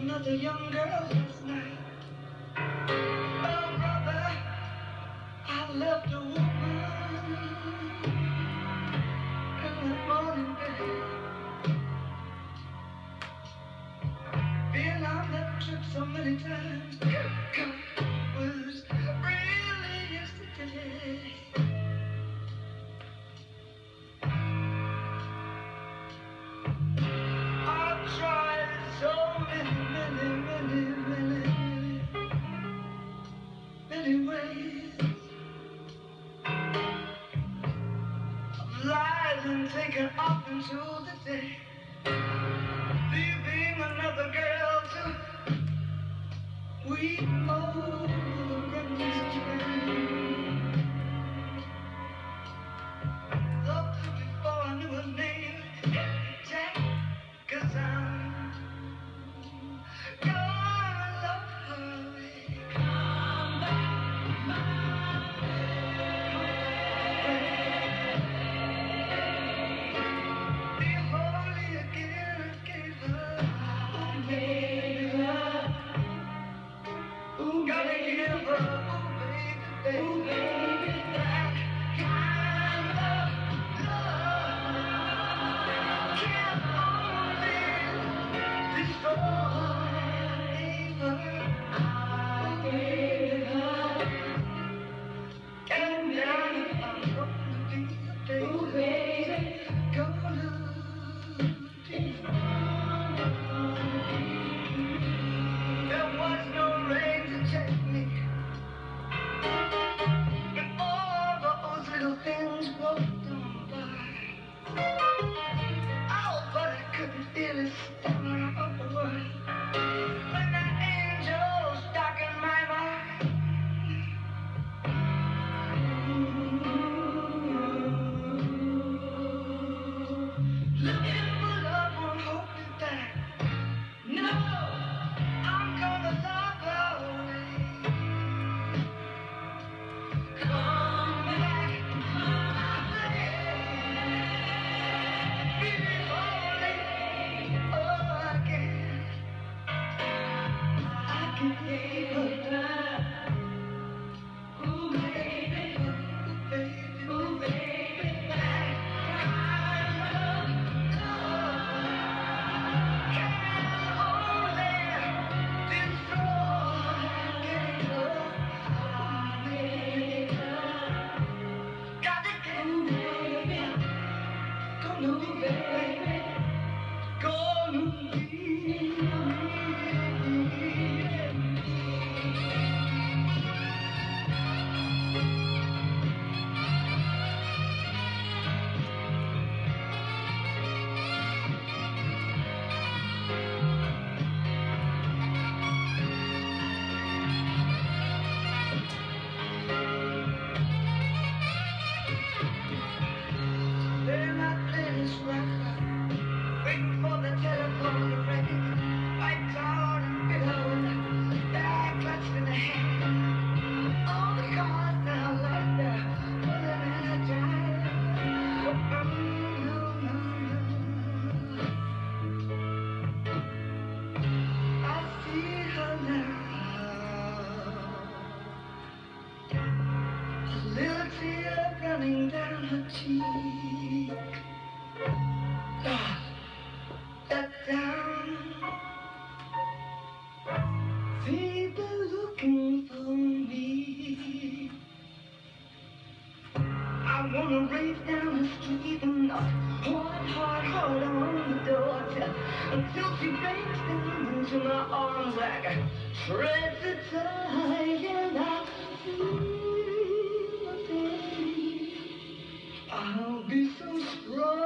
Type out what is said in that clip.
another young girl last night. Oh, brother, I left a woman in the morning bed. Been on that trip so many times. Was really yesterday. I've tried so many ways. I've lied and taken off into the day, leaving another girl to weep over the reckless train. Loved her before I knew her name, Jack, 'cause I'm gonna love her. Come back my way. Be holy again, I gave her. Oh, baby, ooh, gotta give her. Oh, baby, ooh, baby, that kind of love can only destroy her. I gave her. And now I'm gonna be the baby. Ooh, baby, gonna there was no rain to take me, and all those little things walked on by. Oh, but I couldn't feel it stammer out the word when that angel stuck in my mind. Looking for love, won't hold me back. No, I'm gonna love her away. Come back my way. Be holy again. I can give her. Ooh, baby, ooh, baby, ooh, baby, that kind of love can only destroy. Gotta get baby, gonna be baby, gonna be. Then I play this record, waiting for the telephone to ring. White cloud and bitter with a bag clutched in the hand. All the cars now like they're pulling in a drive. I see her now, a little tear running down her cheek. God, that down, people looking for me. I wanna race down the street and knock hard on the door until she breaks down into my arms like a treasure tie, and I feel a day I'll be so strong.